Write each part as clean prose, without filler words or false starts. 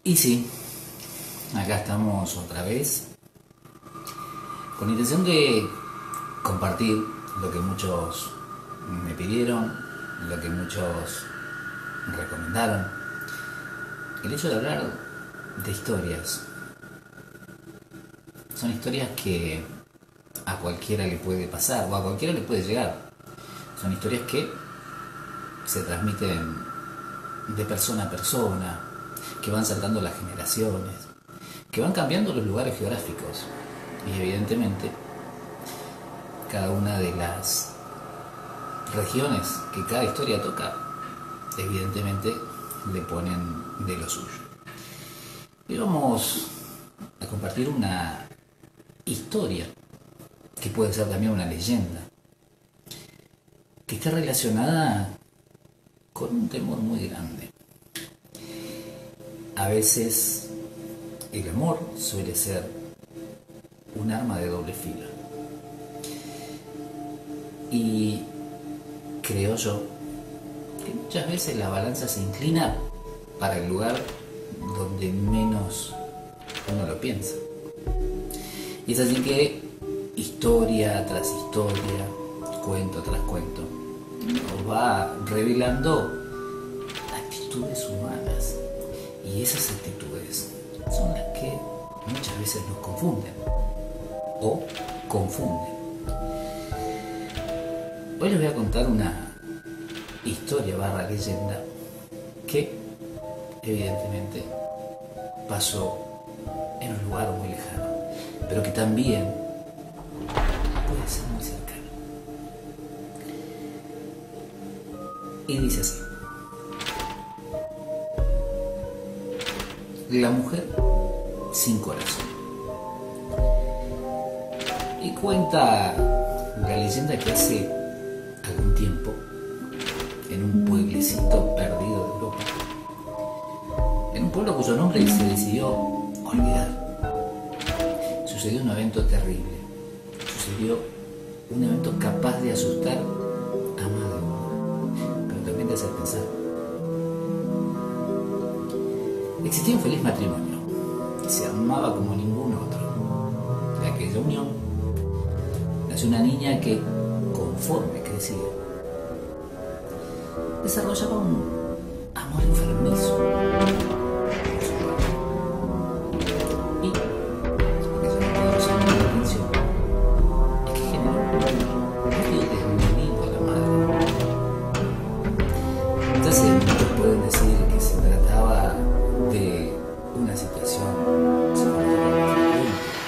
Y sí, acá estamos otra vez con la intención de compartir lo que muchos me pidieron, lo que muchos recomendaron. El hecho de hablar de historias. Son historias que a cualquiera le puede pasar o a cualquiera le puede llegar. Son historias que se transmiten de persona a persona, que van saltando las generaciones, que van cambiando los lugares geográficos y evidentemente cada una de las regiones que cada historia toca, evidentemente le ponen de lo suyo. Y vamos a compartir una historia que puede ser también una leyenda, que está relacionada con un temor muy grande. A veces el amor suele ser un arma de doble filo. Y creo yo que muchas veces la balanza se inclina para el lugar donde menos uno lo piensa. Y es así que historia tras historia, cuento tras cuento, nos va revelando actitudes humanas. Y esas actitudes son las que muchas veces nos confunden o confunden. Hoy les voy a contar una historia / leyenda que evidentemente pasó en un lugar muy lejano, pero que también puede ser muy cercano. Y dice así: la mujer sin corazón. Y cuenta la leyenda que hace algún tiempo, en un pueblecito perdido de Europa, en un pueblo cuyo nombre se decidió olvidar, sucedió un evento terrible. Sucedió un evento capaz de asustar a más de uno, pero también de hacer pensar. Existía un feliz matrimonio que se amaba como ningún otro. De aquella unión nació una niña que, conforme crecía, desarrollaba un amor enfermizo por su padre. Y lo que llamó poderosamente la atención es que generó un odio desmedido a la madre. Entonces muchos pueden decir que se trataba de una situación psicológica,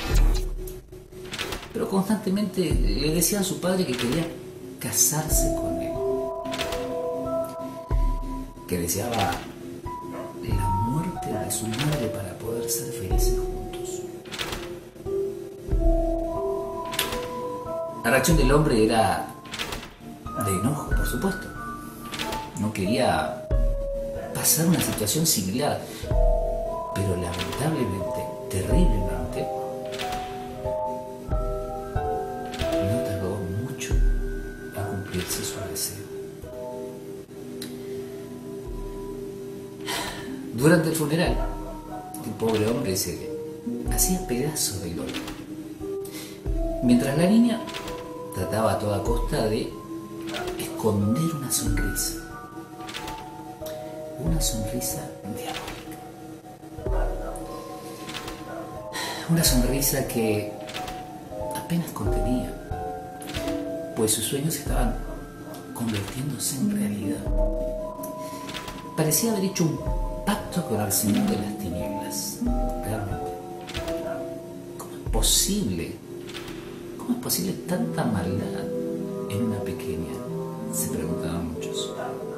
pero constantemente le decía a su padre que quería casarse con él, que deseaba la muerte de su madre para poder ser felices juntos. La reacción del hombre era de enojo, por supuesto. No quería pasar una situación similar, pero lamentablemente, terriblemente, no tardó mucho en cumplirse su deseo. Durante el funeral, el pobre hombre se hacía pedazos de dolor, mientras la niña trataba a toda costa de esconder una sonrisa. Una sonrisa diabólica. Una sonrisa que apenas contenía, pues sus sueños estaban convirtiéndose en realidad. Parecía haber hecho un pacto con el Señor de las tinieblas. Realmente, ¿cómo es posible? ¿Cómo es posible tanta maldad en una pequeña? Se preguntaban muchos.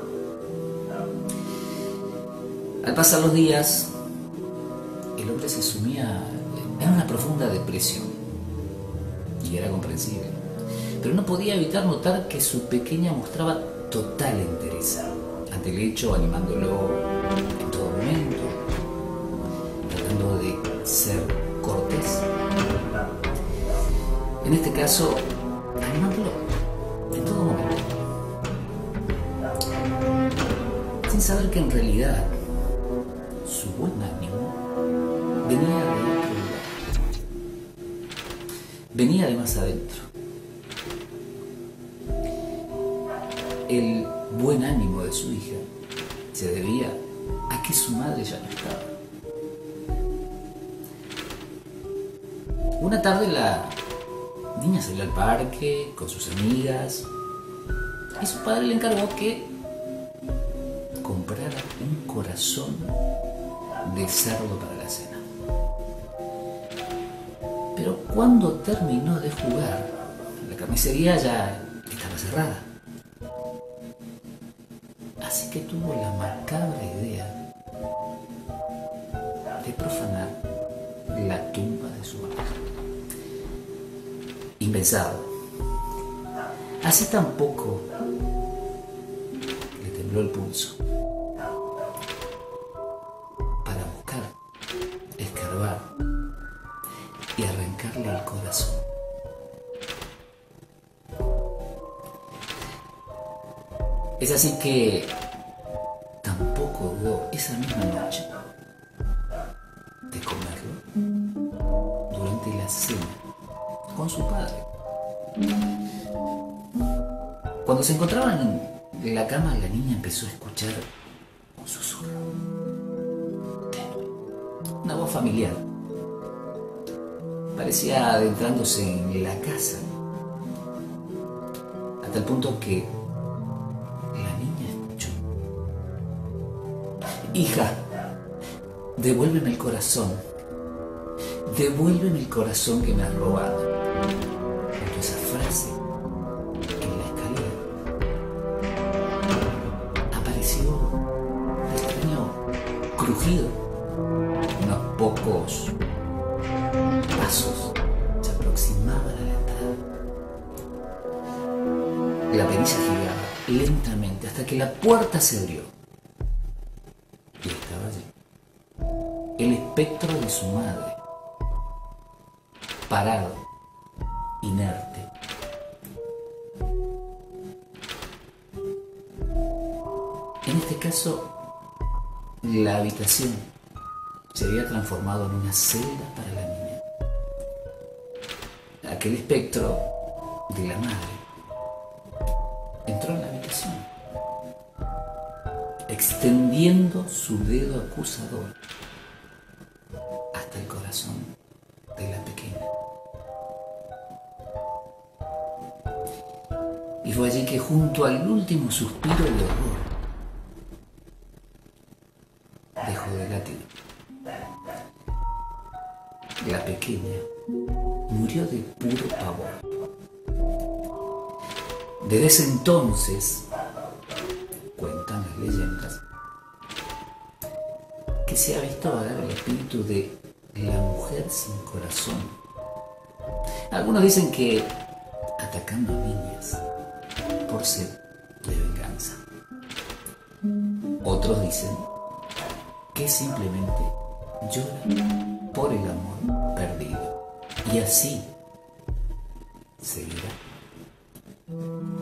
Al pasar los días, el hombre se sumía en una profunda depresión, y era comprensible, pero no podía evitar notar que su pequeña mostraba total entereza ante el hecho, animándolo en todo momento, tratando de ser cortés. En este caso, animándolo en todo momento, sin saber que en realidad su buen ánimo venía de otro lugar, venía de más adentro. El buen ánimo de su hija se debía a que su madre ya no estaba. Una tarde la niña salió al parque con sus amigas y su padre le encargó que comprara un corazón de cerdo para la cena. Pero cuando terminó de jugar, la carnicería ya estaba cerrada. Así que tuvo la macabra idea de profanar la tumba de su madre. Impensado. Así tampoco le tembló el pulso para buscar, escarbar y arrancarle el corazón. Es así que tampoco dudó esa misma noche de comerlo durante la cena con su padre. Cuando se encontraban en la cama, la niña empezó a escuchar un susurro tenue, una voz familiar. Parecía adentrándose en la casa, hasta el punto que la niña escuchó: hija, devuélveme el corazón. Devuélveme el corazón que me has robado. Junto a esa frase, en la escalera apareció un extraño crujido. Unos pocos pasos se aproximaban a la entrada. La perilla giraba lentamente hasta que la puerta se abrió. Y estaba allí el espectro de su madre, parado, inerte. En este caso, la habitación se había transformado en una celda para la niña. Aquel espectro de la madre entró en la habitación, extendiendo su dedo acusador hasta el corazón de la pequeña. Y fue allí que, junto al último suspiro de horror, dejó de latir. La pequeña murió de puro pavor. Desde ese entonces, cuentan las leyendas, que se ha visto vagar el espíritu de la mujer sin corazón. Algunos dicen que atacando a niñas por sed de venganza. Otros dicen que simplemente llora por el amor perdido. Y así seguirá.